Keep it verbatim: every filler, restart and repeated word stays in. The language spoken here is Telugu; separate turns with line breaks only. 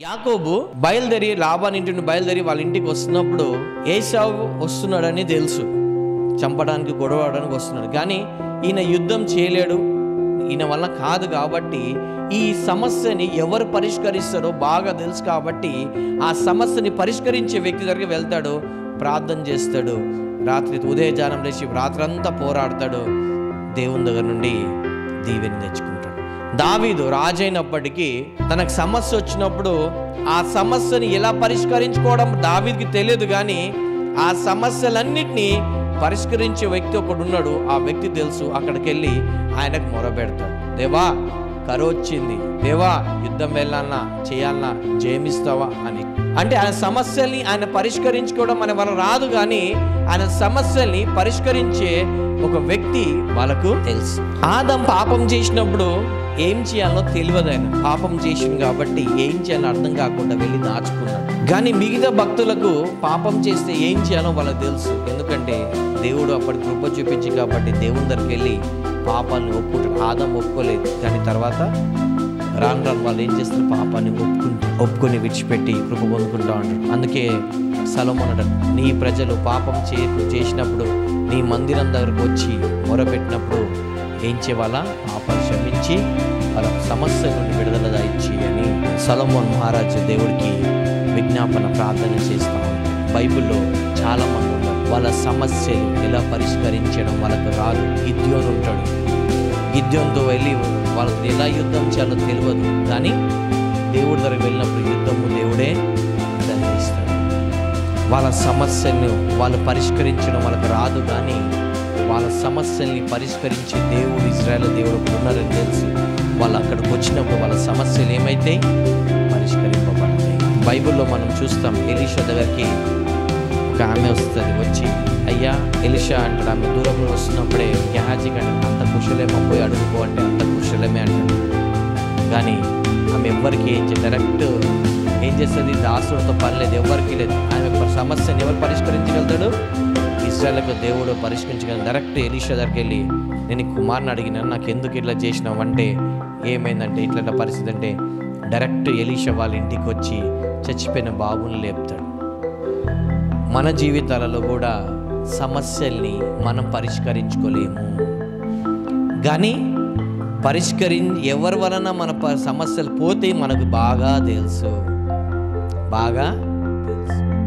యాకోబు బయలుదేరి లాబాను ఇంటి నుండి బయలుదేరి వాళ్ళ ఇంటికి వస్తున్నప్పుడు ఏశావు వస్తున్నాడని తెలుసు, చంపడానికి గొడవడానికి వస్తున్నాడు. కానీ ఈయన యుద్ధం చేయలేడు, ఈయన వల్ల కాదు. కాబట్టి ఈ సమస్యని ఎవరు పరిష్కరిస్తారో బాగా తెలుసు. కాబట్టి ఆ సమస్యని పరిష్కరించే వ్యక్తి దగ్గరికి వెళ్తాడు, ప్రార్థన చేస్తాడు. రాత్రి ఉదయజానం లేచి రాత్రంతా పోరాడతాడు, దేవుని దగ్గర నుండి దీవెని తెచ్చుకుంటాడు. దావీదు రాజైనప్పటికీ తనకు సమస్య వచ్చినప్పుడు ఆ సమస్యని ఎలా పరిష్కరించుకోవడం దావీదుకి తెలియదు. కానీ ఆ సమస్యలన్నిటినీ పరిష్కరించే వ్యక్తి ఒకడు ఉన్నాడు, ఆ వ్యక్తి తెలుసు. అక్కడికి వెళ్ళి ఆయనకు మొరపెడతాడు, దేవా కరువు వచ్చింది, దేవా యుద్ధం వెళ్ళాలన్నా చేయాలన్నా జయమిస్తావా అని. అంటే ఆయన సమస్యల్ని ఆయన పరిష్కరించుకోవడం మన వల్ల రాదు, కానీ ఆయన సమస్యల్ని పరిష్కరించే ఒక వ్యక్తి వాళ్ళకు తెలుసు. ఆదం పాపం చేసినప్పుడు ఏం చేయాలో తెలియదు. ఆయన పాపం చేసింది కాబట్టి ఏం చేయాలో అర్థం కాకుండా వెళ్ళి దాచుకున్నాడు. కానీ మిగతా భక్తులకు పాపం చేస్తే ఏం చేయాలో వాళ్ళకి తెలుసు. ఎందుకంటే దేవుడు అప్పటి కృప చూపించి కాబట్టి దేవుని దగ్గరికి వెళ్ళి పాపాన్ని ఒప్పుకుంటారు. ఆదం ఒప్పుకోలేదు, కానీ తర్వాత రాను రాను వాళ్ళు ఏం చేస్తారు, పాపాన్ని ఒప్పుకుంటూ ఒప్పుకొని విడిచిపెట్టి కృప పొందుకుంటూ ఉంటారు. అందుకే సొలొమోను అంటాడు, నీ ప్రజలు పాపం చే చేసినప్పుడు నీ మందిరం దగ్గరకు వచ్చి మొరపెట్టినప్పుడు ఏం చేయాలా, పాపాన్ని క్షమించి వాళ్ళ సమస్య నుండి విడుదల దాయిచ్చి అని సొలొమోను మహారాజు దేవుడికి విజ్ఞాపన ప్రార్థన చేస్తాం. బైబిల్లో చాలా మంది ఉన్నారు, వాళ్ళ సమస్యలు ఎలా పరిష్కరించడం వాళ్ళకు రాదు. గిద్యోను ఉంటాడు, గిద్యోనుతో వెళ్ళి వాళ్ళకి ఎలా యుద్ధం చేయాలో తెలియదు. కానీ దేవుడి దగ్గర వెళ్ళినప్పుడు యుద్ధము దేవుడే నిర్ణయిస్తాడు. వాళ్ళ సమస్యలను వాళ్ళు పరిష్కరించడం వాళ్ళకు రాదు, కానీ వాళ్ళ సమస్యల్ని పరిష్కరించే దేవుడు ఇజ్రాయేల్ దేవుడు ఉన్నారని తెలుసు. వాళ్ళు అక్కడికి వచ్చినప్పుడు వాళ్ళ సమస్యలు ఏమైతే పరిష్కరింపబడతాయి. బైబిల్లో మనం చూస్తాం, ఎలీషా దగ్గరికి ఒక ఆమె వస్తుంది, వచ్చి అయ్యా ఎలీషా అంటాడు. ఆమె దూరంలో వస్తున్నప్పుడే గెహాజీ కంటే అంత కుశలేమో పోయి అడుగుకో అంటే అంత కుశలమే అంటాడు. కానీ ఆమె ఎవ్వరికి ఏం చేయ డైరెక్ట్ ఏం చేస్తుంది, దాసుడితో పని లేదు, ఎవరికి లేదు. ఆమె సమస్యను ఎవరు పరిష్కరించగలుగుతాడు, ఇశ్రాయేలుకు దేవుడు పరిష్కరించగలడు. డైరెక్ట్ ఎలీషా దగ్గరికి వెళ్ళి నేను కుమార్ని అడిగినాను, నాకు ఎందుకు ఇట్లా చేసినావు అంటే ఏమైందంటే ఇట్లా పరిస్థితి అంటే డైరెక్ట్ ఎలీషా వాళ్ళ ఇంటికి వచ్చి చచ్చిపోయిన బాబుని లేపుతాడు. మన జీవితాలలో కూడా సమస్యల్ని మనం పరిష్కరించుకోలేము, కానీ పరిష్కరి ఎవరి వలన మన సమస్యలు పోతే మనకు బాగా తెలుసు, బాగా తెలుసు.